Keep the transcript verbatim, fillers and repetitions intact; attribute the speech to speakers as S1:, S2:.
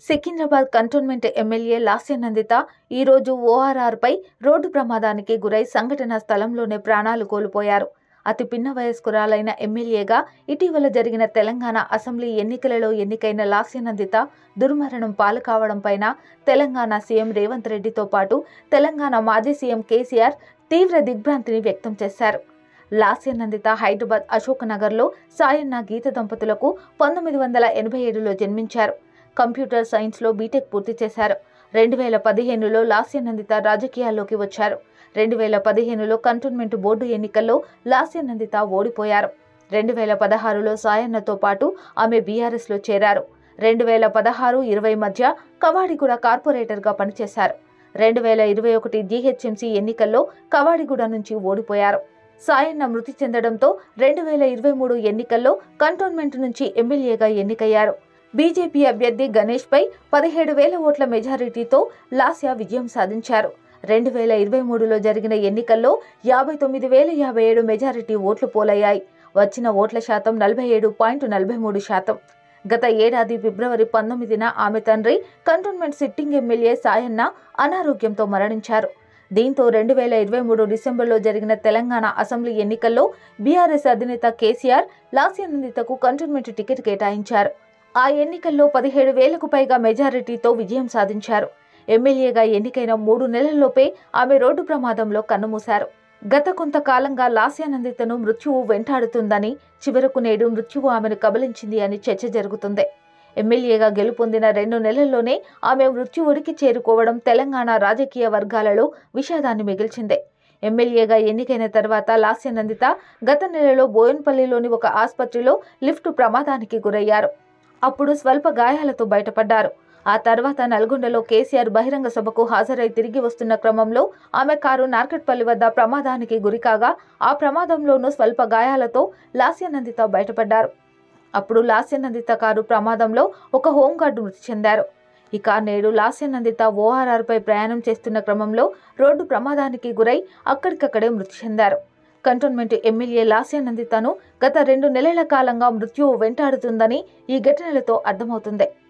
S1: Secunderabad cantonment MLA Lasya Nanditha ఈరోజు ORR పై road ప్రమాదానికి గురై సంఘటనా స్థలంలోనే ప్రాణాలు కోల్పోయారు. అతి పిన్న వయస్కురాలైన ఎమ్మెల్యేగా ఇటీవల జరిగిన తెలంగాణ అసెంబ్లీ ఎన్నికలలో ఎన్నికైన లాస్య నందిత దుర్మరణం పాలు కావడం పైన తెలంగాణ సీఎం రేవంత్ రెడ్డితో పాటు తెలంగాణ మాజీ సీఎం కేసీఆర్ తీవ్ర దిగ్భ్రాంతిని వ్యక్తం చేశారు. లాస్య నందిత హైదరాబాద్ అశోక్ నగర్లో సాయన్న గీత దంపతులకు పంతొమ్మిది వందల ఎనభై ఏడులో జన్మించారు. కంప్యూటర్ సైన్స్లో బీటెక్ పూర్తి చేశారు. రెండు వేల పదిహేనులో లాస్య నందిత రాజకీయాల్లోకి వచ్చారు. రెండు వేల పదిహేనులో కంటోన్మెంట్ బోర్డు ఎన్నికల్లో లాస్య నందిత ఓడిపోయారు. రెండు వేల పదహారులో సాయన్నతో పాటు ఆమె బీఆర్ఎస్లో చేరారు. రెండు వేల పదహారు ఇరవై మధ్య కవాడిగూడ కార్పొరేటర్గా పనిచేశారు. రెండు వేల ఇరవై ఒకటి జీహెచ్ఎంసీ ఎన్నికల్లో కవాడిగూడ నుంచి ఓడిపోయారు. సాయన్న మృతి చెందడంతో రెండు వేల ఇరవై మూడు ఎన్నికల్లో కంటోన్మెంట్ నుంచి ఎమ్మెల్యేగా ఎన్నికయ్యారు. బీజేపీ అభ్యర్థి గణేష్ పై పదిహేడు వేల ఓట్ల మెజారిటీతో లాస్య విజయం సాధించారు. రెండు వేల ఇరవై మూడులో జరిగిన ఎన్నికల్లో యాభై తొమ్మిది వేల యాభై ఏడు మెజారిటీ ఓట్లు పోలయ్యాయి. వచ్చిన ఓట్ల శాతం నలభై ఏడు పాయింట్ నలభై మూడు శాతం. గత ఏడాది ఫిబ్రవరి పంతొమ్మిదిన ఆమె తండ్రి కంటోన్మెంట్ సిట్టింగ్ ఎమ్మెల్యే సాయన్న అనారోగ్యంతో మరణించారు. దీంతో రెండు వేల ఇరవై మూడు డిసెంబర్లో జరిగిన తెలంగాణ అసెంబ్లీ ఎన్నికల్లో బీఆర్ఎస్ అధినేత కేసీఆర్ లాస్య నందితకు కంటోన్మెంట్ టికెట్ కేటాయించారు. ఆ ఎన్నికల్లో పదిహేడు వేలకు పైగా మెజారిటీతో విజయం సాధించారు. ఎమ్మెల్యేగా ఎన్నికైన మూడు నెలల్లోపే ఆమె రోడ్డు ప్రమాదంలో కన్నుమూశారు. గత కొంతకాలంగా లాస్య నందితను మృత్యువు వెంటాడుతుందని, చివరకు నేడు మృత్యువు ఆమెను కబలించింది అని చర్చ జరుగుతుంది. ఎమ్మెల్యేగా గెలుపొందిన రెండు నెలల్లోనే ఆమె మృత్యువుడికి చేరుకోవడం తెలంగాణ రాజకీయ వర్గాలలో విషాదాన్ని మిగిల్చింది. ఎమ్మెల్యేగా ఎన్నికైన తర్వాత లాస్య నందిత గత నెలలో బోయన్పల్లిలోని ఒక ఆసుపత్రిలో లిఫ్ట్ ప్రమాదానికి గురయ్యారు. అప్పుడు స్వల్ప గాయాలతో బయటపడ్డారు. ఆ తర్వాత నల్గొండలో కేసీఆర్ బహిరంగ సభకు హాజరై తిరిగి వస్తున్న క్రమంలో ఆమె కారు నార్కట్పల్లి వద్ద ప్రమాదానికి గురికాగా ఆ ప్రమాదంలోనూ స్వల్ప గాయాలతో లాస్య నందిత బయటపడ్డారు. అప్పుడు లాస్య నందిత కారు ప్రమాదంలో ఒక హోంగార్డు మృతి చెందారు. ఇక నేడు లాస్య నందిత ఓఆర్ఆర్ పై ప్రయాణం చేస్తున్న క్రమంలో రోడ్డు ప్రమాదానికి గురై అక్కడికక్కడే మృతి చెందారు. కంటోన్మెంట్ ఎమ్మెల్యే లాస్య నందితను గత రెండు నెలల కాలంగా మృత్యువు వెంటాడుతుందని ఈ ఘటనలతో అర్థమవుతుంది.